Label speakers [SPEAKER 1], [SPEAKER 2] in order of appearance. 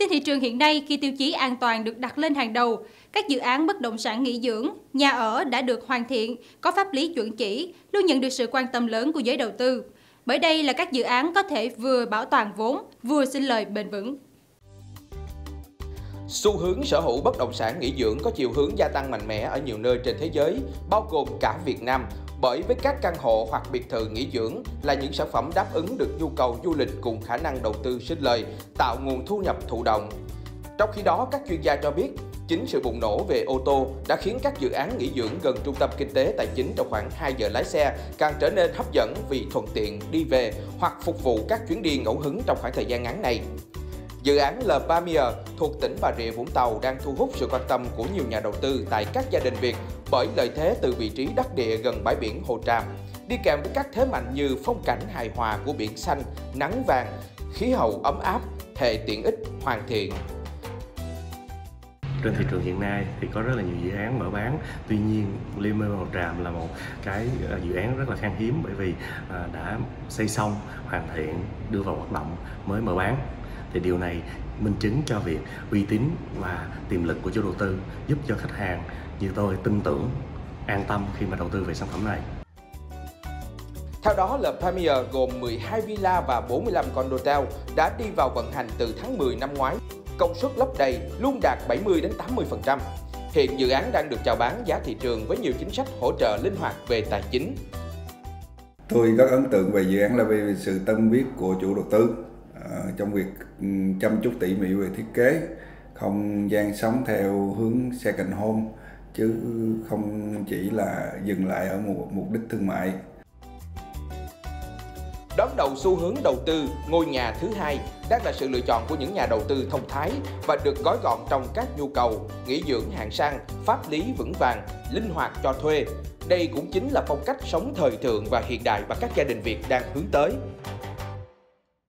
[SPEAKER 1] Trên thị trường hiện nay, khi tiêu chí an toàn được đặt lên hàng đầu, các dự án bất động sản nghỉ dưỡng, nhà ở đã được hoàn thiện, có pháp lý chuẩn chỉ, luôn nhận được sự quan tâm lớn của giới đầu tư. Bởi đây là các dự án có thể vừa bảo toàn vốn, vừa sinh lời bền vững.
[SPEAKER 2] Xu hướng sở hữu bất động sản nghỉ dưỡng có chiều hướng gia tăng mạnh mẽ ở nhiều nơi trên thế giới, bao gồm cả Việt Nam, bởi với các căn hộ hoặc biệt thự nghỉ dưỡng là những sản phẩm đáp ứng được nhu cầu du lịch cùng khả năng đầu tư sinh lời, tạo nguồn thu nhập thụ động. Trong khi đó, các chuyên gia cho biết, chính sự bùng nổ về ô tô đã khiến các dự án nghỉ dưỡng gần trung tâm kinh tế tài chính trong khoảng 2 giờ lái xe càng trở nên hấp dẫn vì thuận tiện đi về hoặc phục vụ các chuyến đi ngẫu hứng trong khoảng thời gian ngắn này. Dự án Le Pamier thuộc tỉnh Bà Rịa Vũng Tàu đang thu hút sự quan tâm của nhiều nhà đầu tư tại các gia đình Việt bởi lợi thế từ vị trí đắc địa gần bãi biển Hồ Tràm, đi kèm với các thế mạnh như phong cảnh hài hòa của biển xanh, nắng vàng, khí hậu ấm áp, hệ tiện ích hoàn thiện.
[SPEAKER 3] Trên thị trường hiện nay thì có rất là nhiều dự án mở bán, tuy nhiên Liên Minh Hồ Tràm là một cái dự án rất là khan hiếm bởi vì đã xây xong, hoàn thiện, đưa vào hoạt động mới mở bán. Thì điều này minh chứng cho việc uy tín và tiềm lực của chủ đầu tư, giúp cho khách hàng như tôi tin tưởng, an tâm khi mà đầu tư về sản phẩm này.
[SPEAKER 2] Theo đó, Le Pamier gồm 12 villa và 45 condotel đã đi vào vận hành từ tháng 10 năm ngoái. Công suất lấp đầy luôn đạt 70-80%. Hiện dự án đang được chào bán giá thị trường với nhiều chính sách hỗ trợ linh hoạt về tài chính.
[SPEAKER 4] Tôi rất ấn tượng về dự án là vì sự tâm huyết của chủ đầu tư trong việc chăm chút tỉ mỉ về thiết kế, không gian sống theo hướng second home chứ không chỉ là dừng lại ở một mục đích thương mại.
[SPEAKER 2] Đón đầu xu hướng đầu tư ngôi nhà thứ hai đang là sự lựa chọn của những nhà đầu tư thông thái và được gói gọn trong các nhu cầu nghỉ dưỡng hạng sang, pháp lý vững vàng, linh hoạt cho thuê. Đây cũng chính là phong cách sống thời thượng và hiện đại mà các gia đình Việt đang hướng tới.